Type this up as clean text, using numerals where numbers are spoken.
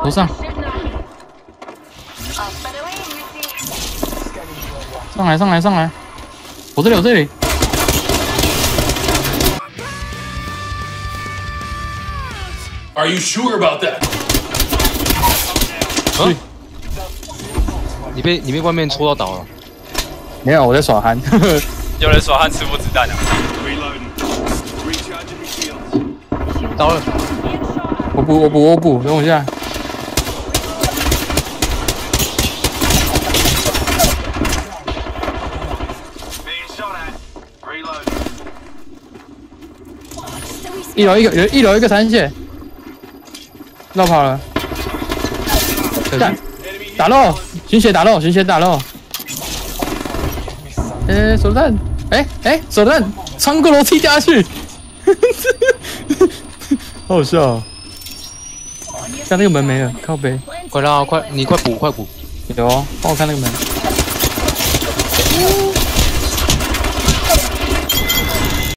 头上，上来！我这里。 Are you sure about that？ 啊？你被外面戳到倒了？ 没有，我在耍憨。 有人耍汉吃不子弹啊！ 倒了。 我补，等我一下。一楼一个残血，绕跑了。干，打漏，寻血打漏。手榴弹，手榴弹穿过楼梯掉下去，好好笑哦。看那个门没了，靠北。 快补！ 有哦，帮我看那个门。